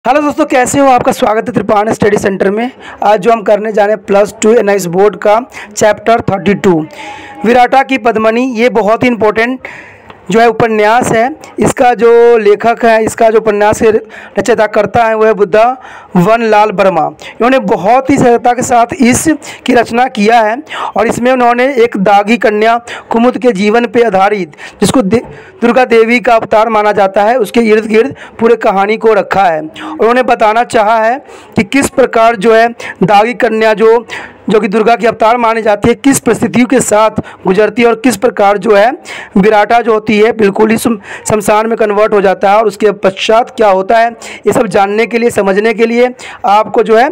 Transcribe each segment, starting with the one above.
Hello दोस्तों, कैसे हो? आपका स्वागत है त्रिपाण स्टडी सेंटर में। आज जो हम करने जा रहे हैं +2 एनआईएस बोर्ड का चैप्टर 32 विराटा की पद्मिनी। ये बहुत ही इम्पोर्टेंट जो है उपन्यास है। इसका जो लेखक है, इसका जो उपन्यास के रचयिता करता है, वह है बुद्धा वन लाल वर्मा। इन्होंने बहुत ही सरलता के साथ इसकी रचना किया है और इसमें उन्होंने एक दागी कन्या कुमुद के जीवन पर आधारित, जिसको दुर्गा देवी का अवतार माना जाता है, उसके इर्द गिर्द पूरे कहानी को रखा है। उन्होंने बताना चाहा है कि किस प्रकार जो है दागी कन्या जो कि दुर्गा की अवतार मानी जाती है, किस परिस्थितियों के साथ गुजरती है और किस प्रकार जो है विराटा जो होती है बिल्कुल ही शमशान में कन्वर्ट हो जाता है और उसके पश्चात क्या होता है। ये सब जानने के लिए, समझने के लिए आपको जो है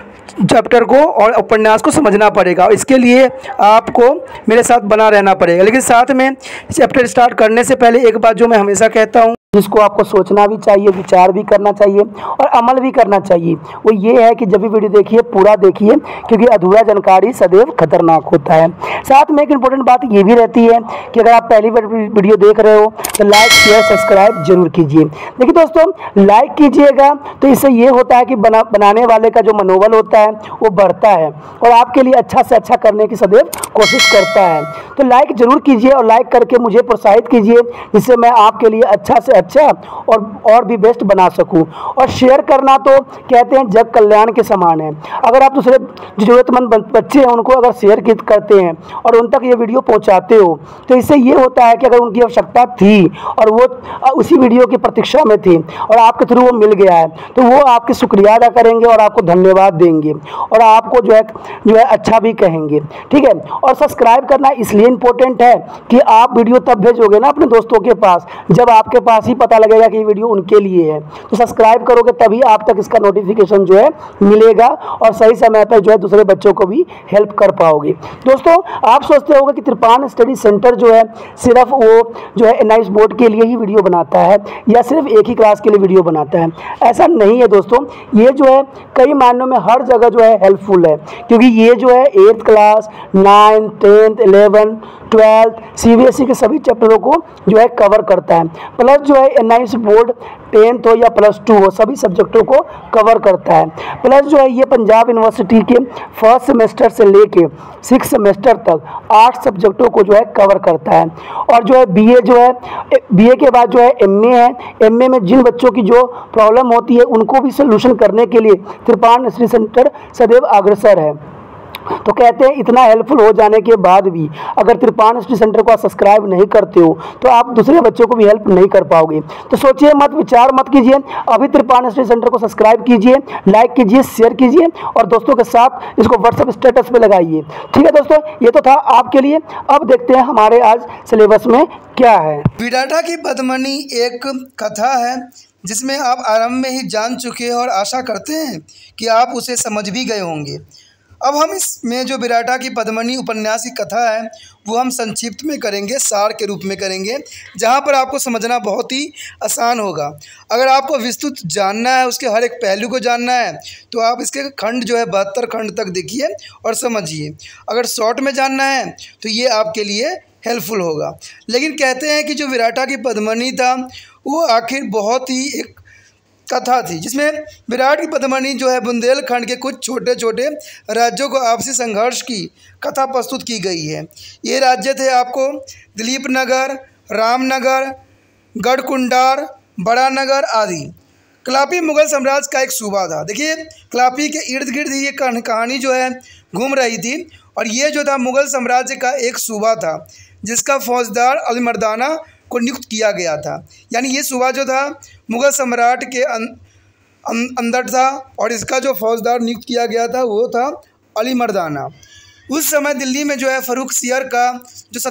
चैप्टर को और उपन्यास को समझना पड़ेगा। इसके लिए आपको मेरे साथ बना रहना पड़ेगा। लेकिन साथ में चैप्टर स्टार्ट करने से पहले एक बात जो मैं हमेशा कहता हूँ, जिसको आपको सोचना भी चाहिए, विचार भी करना चाहिए और अमल भी करना चाहिए, वो ये है कि जब भी वीडियो देखिए पूरा देखिए, क्योंकि अधूरा जानकारी सदैव खतरनाक होता है। साथ में एक इम्पोर्टेंट बात ये भी रहती है कि अगर आप पहली बार वीडियो देख रहे हो तो लाइक, शेयर, सब्सक्राइब जरूर कीजिए। देखिए दोस्तों, लाइक कीजिएगा तो इससे ये होता है कि बनाने वाले का जो मनोबल होता है वो बढ़ता है और आपके लिए अच्छा से अच्छा करने की सदैव कोशिश करता है। तो लाइक जरूर कीजिए और लाइक करके मुझे प्रोत्साहित कीजिए, जिससे मैं आपके लिए अच्छा से अच्छा और भी बेस्ट बना सकूं। और शेयर करना तो कहते हैं जग कल्याण के समान है। अगर आप दूसरे जरूरतमंद बच्चे हैं उनको अगर शेयर करते हैं और उन तक ये वीडियो पहुंचाते हो तो इससे ये होता है कि अगर उनकी आवश्यकता थी और वो उसी वीडियो की प्रतीक्षा में थी और आपके थ्रू वो मिल गया है तो वो आपके शुक्रिया अदा करेंगे और आपको धन्यवाद देंगे और आपको जो है अच्छा भी कहेंगे, ठीक है। और सब्सक्राइब करना इसलिए इम्पोर्टेंट है कि आप वीडियो तब भेजोगे ना अपने दोस्तों के पास जब आपके पास ही पता लगेगा कि ये वीडियो उनके लिए है। तो सब्सक्राइब करोगे तभी आप तक इसका नोटिफिकेशन जो है मिलेगा और सही समय पर जो है दूसरे बच्चों को भी हेल्प कर पाओगे। दोस्तों, आप सोचते होंगे कि त्रिपाण स्टडी सेंटर जो है सिर्फ वो जो है एनआईएस बोर्ड के लिए ही वीडियो बनाता है या सिर्फ एक ही क्लास के लिए वीडियो बनाता है। ऐसा नहीं है दोस्तों, ये जो है कई मायनों में हर जगह जो है हेल्पफुल है, क्योंकि ये जो है 8th class, 9th, 10th, 11th, 12th CBSE के सभी चैप्टरों को जो है कवर करता है। प्लस जो है एनआईएस बोर्ड 10th हो या +2 हो, सभी सब्जेक्टों को कवर करता है। प्लस जो है ये पंजाब यूनिवर्सिटी के 1st सेमेस्टर से लेके 6th सेमेस्टर तक 8 सब्जेक्टों को जो है कवर करता है। और जो है बीए जो है बीए के बाद जो है एमए है। एमए में जिन बच्चों की जो प्रॉब्लम होती है उनको भी सोल्यूशन करने के लिए त्रिपाण स्टडी सेंटर सदैव अग्रसर है। तो कहते हैं इतना हेल्पफुल हो जाने के बाद भी अगर त्रिपाण स्टडी सेंटर को आप सब्सक्राइब नहीं करते हो तो आप दूसरे बच्चों को भी हेल्प नहीं कर पाओगे। तो सोचिए मत, विचार मत कीजिए, अभी त्रिपाण स्टडी सेंटर को सब्सक्राइब कीजिए, लाइक कीजिए, शेयर कीजिए और दोस्तों के साथ इसको व्हाट्सएप स्टेटस पे लगाइए। ठीक है दोस्तों, ये तो था आपके लिए। अब देखते हैं हमारे आज सिलेबस में क्या है। विराटा की पद्मिनी एक कथा है जिसमें आप आरंभ में ही जान चुके हैं और आशा करते हैं कि आप उसे समझ भी गए होंगे। अब हम इसमें जो विराटा की पद्मिनी उपन्यास की कथा है वो हम संक्षिप्त में करेंगे, सार के रूप में करेंगे, जहाँ पर आपको समझना बहुत ही आसान होगा। अगर आपको विस्तृत जानना है, उसके हर एक पहलू को जानना है, तो आप इसके खंड जो है 72 खंड तक देखिए और समझिए। अगर शॉर्ट में जानना है तो ये आपके लिए हेल्पफुल होगा। लेकिन कहते हैं कि जो विराटा की पद्मिनी था वो आखिर बहुत ही एक कथा थी जिसमें विराट की पद्मिनी जो है बुंदेलखंड के कुछ छोटे छोटे राज्यों को आपसी संघर्ष की कथा प्रस्तुत की गई है। ये राज्य थे आपको दिलीप नगर, रामनगर, गढ़कुंडार, बड़ा नगर आदि। कलापी मुगल साम्राज्य का एक सूबा था। देखिए, कलापी के इर्द गिर्द ये कहानी जो है घूम रही थी और ये जो था मुगल साम्राज्य का एक सूबा था जिसका फौजदार अलीमर्दाना को नियुक्त किया गया था। यानी ये सूबा जो था मुगल सम्राट के अंदर था और इसका जो फौजदार नियुक्त किया गया था वो था अलीमर्दाना। उस समय दिल्ली में जो है फर्रुखसियर का जो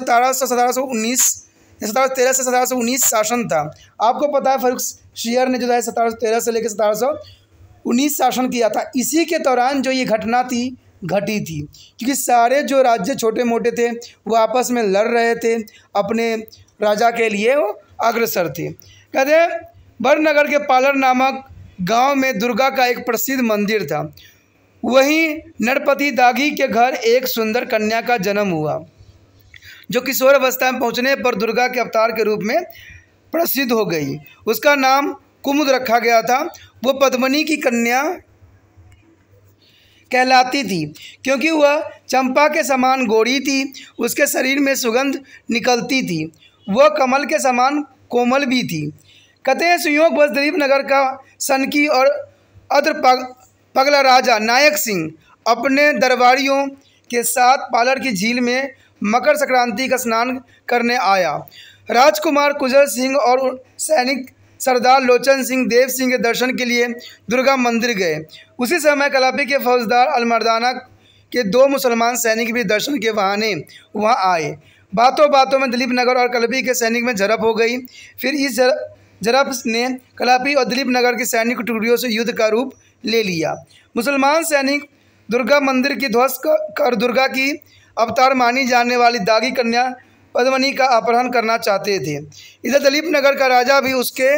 1713 से 1719 शासन था। आपको पता है फर्रुखसियर ने जो है 1713 से लेकर 1719 शासन किया था। इसी के दौरान जो ये घटना घटी थी, क्योंकि सारे जो राज्य छोटे मोटे थे वो आपस में लड़ रहे थे, अपने राजा के लिए वो अग्रसर थे। कहते हैं बड़नगर के पालर नामक गांव में दुर्गा का एक प्रसिद्ध मंदिर था। वहीं नरपति दागी के घर एक सुंदर कन्या का जन्म हुआ जो किशोर अवस्था में पहुंचने पर दुर्गा के अवतार के रूप में प्रसिद्ध हो गई। उसका नाम कुमुद रखा गया था। वो पद्मिनी की कन्या कहलाती थी, क्योंकि वह चंपा के समान गोरी थी। उसके शरीर में सुगंध निकलती थी। वह कमल के समान कोमल भी थी। कहते हैं संयोग बस दिलीप नगर का सनकी और अद्र पगला राजा नायक सिंह अपने दरबारियों के साथ पालड़ की झील में मकर संक्रांति का स्नान करने आया। राजकुमार कुजर सिंह और सैनिक सरदार लोचन सिंह देव सिंह के दर्शन के लिए दुर्गा मंदिर गए। उसी समय कलापी के फौजदार अलमर्दाना के 2 मुसलमान सैनिक भी दर्शन के बहाने वहां आए। बातों बातों में दिलीप नगर और कलापी के सैनिक में झड़प हो गई। फिर इस झड़प ने कलापी और दिलीप नगर की सैनिक टुकड़ियों से युद्ध का रूप ले लिया। मुसलमान सैनिक दुर्गा मंदिर की ध्वस्त कर दुर्गा की अवतार मानी जाने वाली दागी कन्या पद्मिनी का अपहरण करना चाहते थे। इधर दिलीप नगर का राजा भी उसके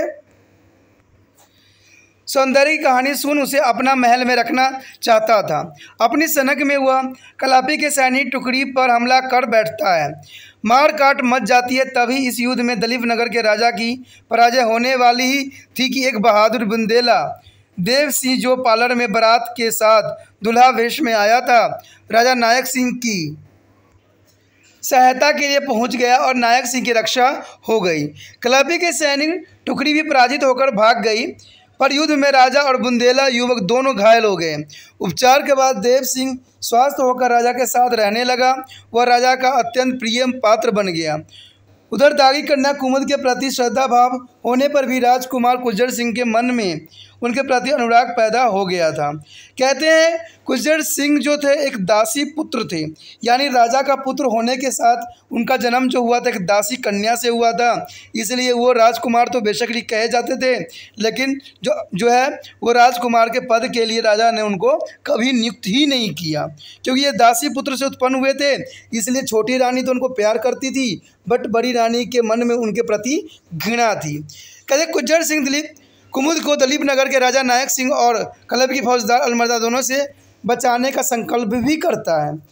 सौंदर्य की कहानी सुन उसे अपना महल में रखना चाहता था। अपनी सनक में वह कलापी के सैनिक टुकड़ी पर हमला कर बैठता है। मार काट मच जाती है। तभी इस युद्ध में दिलीप नगर के राजा की पराजय होने वाली ही थी कि एक बहादुर बुंदेला देव सिंह, जो पालड़ में बारात के साथ दुल्हा वेश में आया था, राजा नायक सिंह की सहायता के लिए पहुंच गया और नायक सिंह की रक्षा हो गई। कलापी के सैनिक टुकड़ी भी पराजित होकर भाग गई, पर युद्ध में राजा और बुंदेला युवक दोनों घायल हो गए। उपचार के बाद देव सिंह स्वस्थ होकर राजा के साथ रहने लगा। वह राजा का अत्यंत प्रिय पात्र बन गया। उधर दागी कन्या कुमुद के प्रति श्रद्धा भाव होने पर भी राजकुमार कुजर सिंह के मन में उनके प्रति अनुराग पैदा हो गया था। कहते हैं कुजर सिंह जो थे एक दासी पुत्र थे, यानी राजा का पुत्र होने के साथ उनका जन्म जो हुआ था एक दासी कन्या से हुआ था। इसलिए वो राजकुमार तो बेशक ही कहे जाते थे, लेकिन जो है वो राजकुमार के पद के लिए राजा ने उनको कभी नियुक्त ही नहीं किया, क्योंकि ये दासी पुत्र से उत्पन्न हुए थे। इसलिए छोटी रानी तो उनको प्यार करती थी, बट बड़ी रानी के मन में उनके प्रति घृणा थी। कहते कुजर सिंह दिलीप कुमुद को दिलीप नगर के राजा नायक सिंह और कलापी के फौजदार अलमर्दा दोनों से बचाने का संकल्प भी करता है।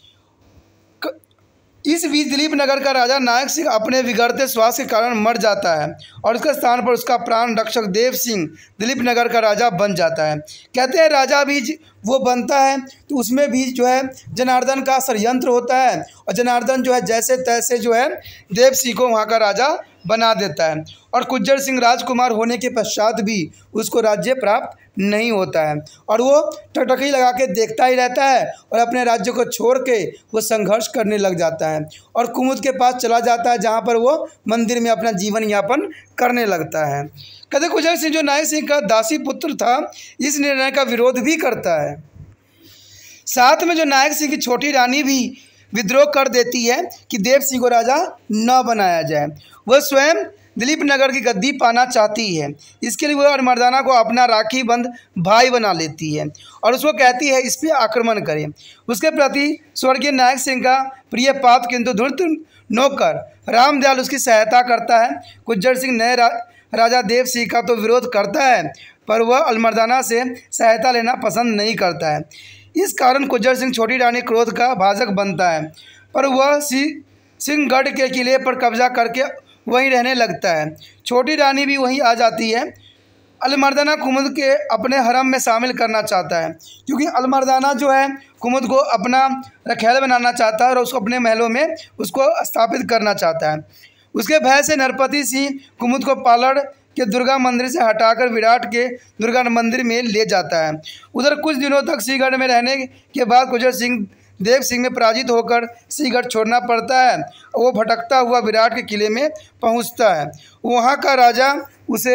इस बीच दिलीप नगर का राजा नायक सिंह अपने बिगड़ते स्वास्थ्य के कारण मर जाता है और उसके स्थान पर उसका प्राण रक्षक देव सिंह दिलीप नगर का राजा बन जाता है। कहते हैं राजा भी वो बनता है तो उसमें भी जो है जनार्दन का षड्यंत्र होता है और जनार्दन जो है जैसे तैसे जो है देव सिंह को वहाँ का राजा बना देता है और कुजर सिंह राजकुमार होने के पश्चात भी उसको राज्य प्राप्त नहीं होता है और वो टकटकी लगा के देखता ही रहता है और अपने राज्य को छोड़ के वो संघर्ष करने लग जाता है और कुमुद के पास चला जाता है, जहाँ पर वो मंदिर में अपना जीवन यापन करने लगता है। कहते कुजर सिंह जो नायक सिंह का दासी पुत्र था, इस निर्णय का विरोध भी करता है। साथ में जो नायक सिंह की छोटी रानी भी विद्रोह कर देती है कि देव सिंह को राजा न बनाया जाए। वह स्वयं दिलीप नगर की गद्दी पाना चाहती है। इसके लिए वह मर्दाना को अपना राखी बंद भाई बना लेती है और उसको कहती है इस पर आक्रमण करें। उसके प्रति स्वर्गीय नायक सिंह का प्रिय पात्र किंतु धूर्त नौकर रामदयाल उसकी सहायता करता है। कुजर सिंह नए राजा देव सिंह का तो विरोध करता है, पर वह अलमर्दाना से सहायता लेना पसंद नहीं करता है। इस कारण कुजर सिंह छोटी रानी क्रोध का भाजक बनता है, पर वह सिंहगढ़ के किले पर कब्जा करके वहीं रहने लगता है। छोटी रानी भी वहीं आ जाती है। अलमर्दाना कुमुद के अपने हरम में शामिल करना चाहता है, क्योंकि अलमर्दाना जो है कुमुद को अपना रखैल बनाना चाहता है और उसको अपने महलों में उसको स्थापित करना चाहता है। उसके भय से नरपति सिंह कुमुद को पालड़ के दुर्गा मंदिर से हटाकर विराट के दुर्गा मंदिर में ले जाता है। उधर कुछ दिनों तक सिंहगढ़ में रहने के बाद कुजर सिंह देव सिंह में पराजित होकर सिंहगढ़ छोड़ना पड़ता है। वो भटकता हुआ विराट के किले में पहुंचता है। वहां का राजा उसे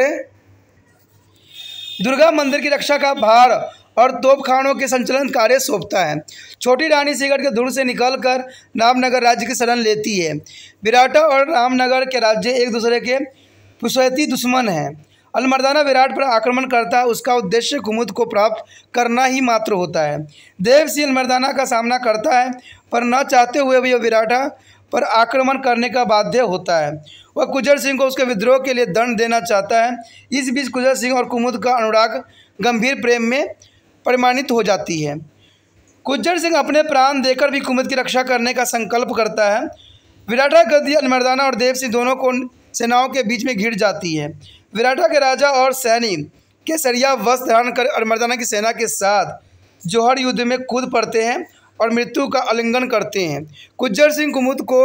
दुर्गा मंदिर की रक्षा का भार और तोपखानों के संचालन कार्य सौंपता है। छोटी रानी सिंहगढ़ के धुर से निकलकर रामनगर राज्य की शरण लेती है। विराटा और रामनगर के राज्य एक दूसरे के पुसैती दुश्मन हैं। अलमर्दाना विराट पर आक्रमण करता है। उसका उद्देश्य कुमुद को प्राप्त करना ही मात्र होता है। देव सिंह अलमर्दाना का सामना करता है, पर न चाहते हुए भी विराटा पर आक्रमण करने का बाध्य होता है। वह कुजर सिंह को उसके विद्रोह के लिए दंड देना चाहता है। इस बीच कुजर सिंह और कुमुद का अनुराग गंभीर प्रेम में परिमाणित हो जाती है। कुजर सिंह अपने प्राण देकर भी कुमुद की रक्षा करने का संकल्प करता है। विराटा गद्दी अलमर्दाना और देव सिंह दोनों को सेनाओं के बीच में घिर जाती है। विराटा के राजा और सैनिक केसरिया वस्त्र धारण कर अलमर्दाना की सेना के साथ जौहर युद्ध में कूद पड़ते हैं और मृत्यु का आलिंगन करते हैं। गुज्जर सिंह कुमुद को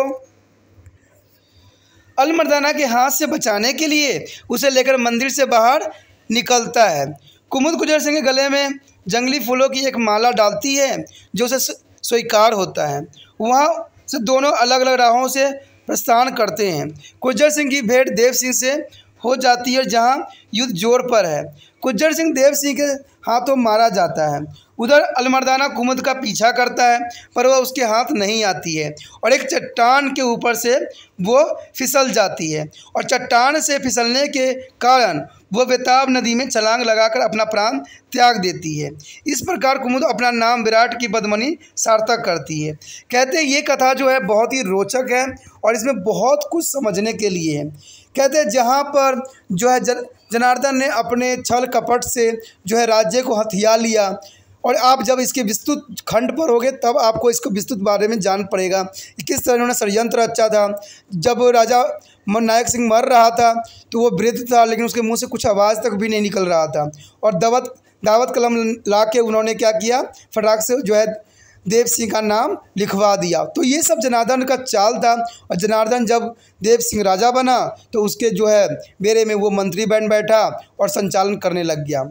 अलमर्दाना के हाथ से बचाने के लिए उसे लेकर मंदिर से बाहर निकलता है। कुमुद गुज्जर सिंह के गले में जंगली फूलों की एक माला डालती है जो उसे स्वीकार होता है। वहाँ से दोनों अलग अलग राहों से प्रस्थान करते हैं। गुज्जर सिंह की भेंट देव सिंह से हो जाती है जहाँ युद्ध जोर पर है। गुज्जर सिंह देव सिंह के हाथों मारा जाता है। उधर अलमर्दाना कुमुद का पीछा करता है पर वह उसके हाथ नहीं आती है और एक चट्टान के ऊपर से वो फिसल जाती है और चट्टान से फिसलने के कारण वह बेताब नदी में छलांग लगाकर अपना प्राण त्याग देती है। इस प्रकार कुमुद अपना नाम विराट की पद्मिनी सार्थक करती है। कहते हैं ये कथा जो है बहुत ही रोचक है और इसमें बहुत कुछ समझने के लिए है। कहते हैं जहाँ पर जो है जनार्दन ने अपने छल कपट से जो है राज्य को हथिया लिया और आप जब इसके विस्तृत खंड पर होगे तब आपको इसको विस्तृत बारे में जान पड़ेगा किस तरह उन्होंने षड्यंत्र रचा था। जब राजा नायक सिंह मर रहा था तो वो वृद्ध था लेकिन उसके मुंह से कुछ आवाज़ तक भी नहीं निकल रहा था और दावत कलम ला के उन्होंने क्या किया, फटाक से जो है देव सिंह का नाम लिखवा दिया। तो ये सब जनार्दन का चाल था और जनार्दन जब देव सिंह राजा बना तो उसके जो है बेरे में वो मंत्री बन बैठा और संचालन करने लग गया।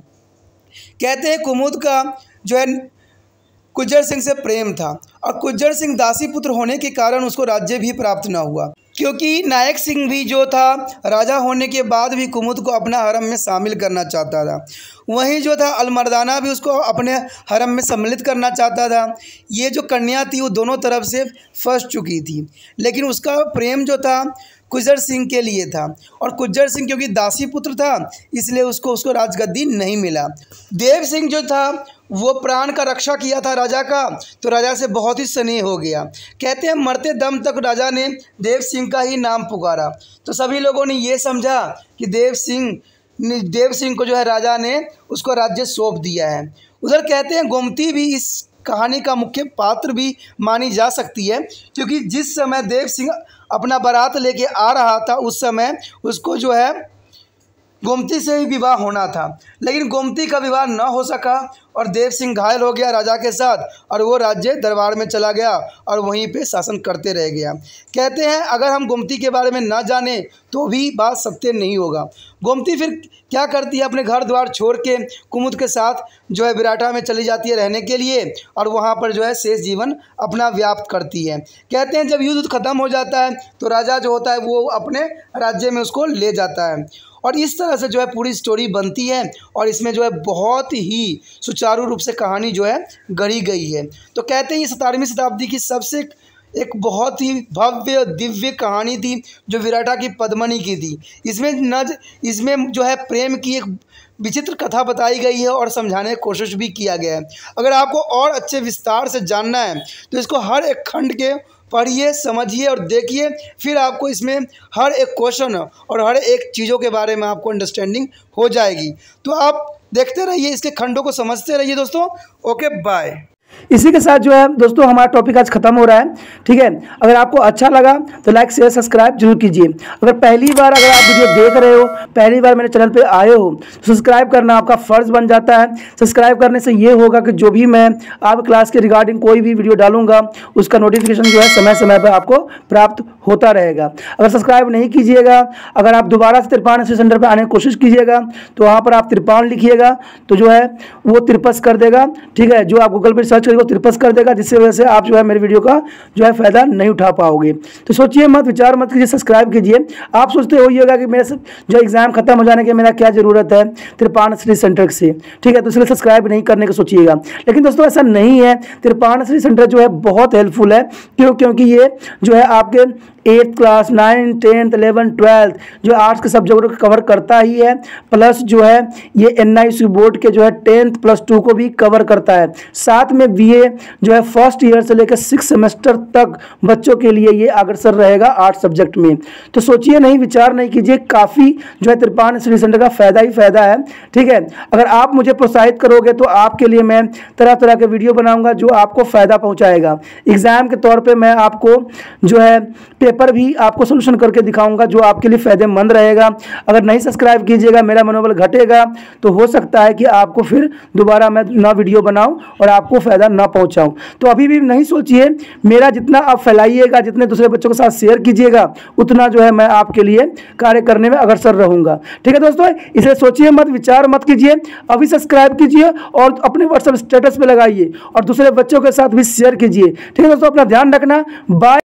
कहते हैं कुमुद का जो है गुज्जर सिंह से प्रेम था और गुज्जर सिंह दासी पुत्र होने के कारण उसको राज्य भी प्राप्त न हुआ, क्योंकि नायक सिंह भी जो था राजा होने के बाद भी कुमुद को अपना हरम में शामिल करना चाहता था। वहीं जो था अलमर्दाना भी उसको अपने हरम में सम्मिलित करना चाहता था। ये जो कन्या थी वो दोनों तरफ से फंस चुकी थी लेकिन उसका प्रेम जो था गुज्जर सिंह के लिए था और गुज्जर सिंह क्योंकि दासी पुत्र था इसलिए उसको राजगद्दी नहीं मिला। देव सिंह जो था वो प्राण का रक्षा किया था राजा का तो राजा से बहुत ही स्नेह हो गया। कहते हैं मरते दम तक राजा ने देव सिंह का ही नाम पुकारा तो सभी लोगों ने ये समझा कि देव सिंह को जो है राजा ने उसको राज्य सौंप दिया है। उधर कहते हैं गोमती भी इस कहानी का मुख्य पात्र भी मानी जा सकती है, क्योंकि जिस समय देव सिंह अपना बारात लेके आ रहा था उस समय उसको जो है गोमती से ही विवाह होना था, लेकिन गोमती का विवाह न हो सका और देव सिंह घायल हो गया राजा के साथ और वो राज्य दरबार में चला गया और वहीं पे शासन करते रह गया। कहते हैं अगर हम गोमती के बारे में ना जाने तो भी बात सत्य नहीं होगा। गोमती फिर क्या करती है, अपने घर द्वार छोड़ के कुमुद के साथ जो है विराटा में चली जाती है रहने के लिए और वहाँ पर जो है शेष जीवन अपना व्याप्त करती है। कहते हैं जब युद्ध खत्म हो जाता है तो राजा जो होता है वो अपने राज्य में उसको ले जाता है और इस तरह से जो है पूरी स्टोरी बनती है और इसमें जो है बहुत ही सुचारू रूप से कहानी जो है गढ़ी गई है। तो कहते हैं ये 17वीं शताब्दी की सबसे एक बहुत ही भव्य दिव्य कहानी थी जो विराटा की पद्मिनी की थी। इसमें जो है प्रेम की एक विचित्र कथा बताई गई है और समझाने की कोशिश भी किया गया है। अगर आपको और अच्छे विस्तार से जानना है तो इसको हर एक खंड के पढ़िए, समझिए और देखिए, फिर आपको इसमें हर एक क्वेश्चन और हर एक चीज़ों के बारे में आपको अंडरस्टैंडिंग हो जाएगी। तो आप देखते रहिए, इसके खंडों को समझते रहिए दोस्तों। Okay bye. इसी के साथ जो है दोस्तों हमारा टॉपिक आज खत्म हो रहा है, ठीक है। अगर आपको अच्छा लगा तो लाइक शेयर सब्सक्राइब जरूर कीजिए। अगर पहली बार अगर आप वीडियो देख रहे हो, पहली बार मेरे चैनल पे आए हो तो सब्सक्राइब करना आपका फ़र्ज़ बन जाता है। सब्सक्राइब करने से ये होगा कि जो भी मैं आप क्लास के रिगार्डिंग कोई भी वीडियो डालूंगा उसका नोटिफिकेशन जो है समय समय पर आपको प्राप्त होता रहेगा। अगर सब्सक्राइब नहीं कीजिएगा, अगर आप दोबारा से तिरपान स्टडी सेंटर पर आने की कोशिश कीजिएगा तो वहाँ पर आप तिरपान लिखिएगा तो जो है वो तिरपस कर देगा, ठीक है। जो आप गूगल पर सर्च करेंगे तिरपस कर देगा, जिससे वजह से आप जो है मेरे वीडियो का जो है फायदा नहीं उठा पाओगे। तो सोचिए मत, विचार मत कीजिए, सब्सक्राइब कीजिए। आप सोचते होइएगा कि मेरे जो एग्जाम खत्म हो जाने के मेरा क्या ज़रूरत है तिरपान स्टडी सेंटर से, ठीक है, तो इसलिए सब्सक्राइब नहीं करने को सोचिएगा। लेकिन दोस्तों ऐसा नहीं है, तिरपान स्टडी सेंटर जो है बहुत हेल्पफुल है। क्योंकि ये जो है आपके 8th class 9th 10th 11th 12th जो आर्ट्स के सब्जेक्ट को कवर करता ही है, प्लस जो है ये NIC बोर्ड के जो है 10th प्लस 2 को भी कवर करता है। साथ में BA जो है फर्स्ट ईयर से लेकर 6 सेमेस्टर तक बच्चों के लिए ये अग्रसर रहेगा आर्ट्स सब्जेक्ट में। तो सोचिए नहीं, विचार नहीं कीजिए, काफ़ी जो है तिरपान स्टडी सेंटर का फ़ायदा ही फ़ायदा है, ठीक है। अगर आप मुझे प्रोत्साहित करोगे तो आपके लिए मैं तरह तरह के वीडियो बनाऊँगा जो आपको फ़ायदा पहुँचाएगा। एग्ज़ाम के तौर पर मैं आपको जो है पेपर पर भी आपको सोल्यूशन करके दिखाऊंगा जो आपके लिए फ़ायदेमंद रहेगा। अगर नहीं सब्सक्राइब कीजिएगा, मेरा मनोबल घटेगा, तो हो सकता है कि आपको फिर दोबारा मैं ना वीडियो बनाऊं और आपको फ़ायदा ना पहुंचाऊं। तो अभी भी नहीं सोचिए, मेरा जितना आप फैलाइएगा, जितने दूसरे बच्चों के साथ शेयर कीजिएगा, उतना जो है मैं आपके लिए कार्य करने में अग्रसर रहूँगा। ठीक है दोस्तों, इसलिए सोचिए मत, विचार मत कीजिए, अभी सब्सक्राइब कीजिए और अपने व्हाट्सएप स्टेटस पे लगाइए और दूसरे बच्चों के साथ भी शेयर कीजिए। ठीक है दोस्तों, अपना ध्यान रखना। बाय।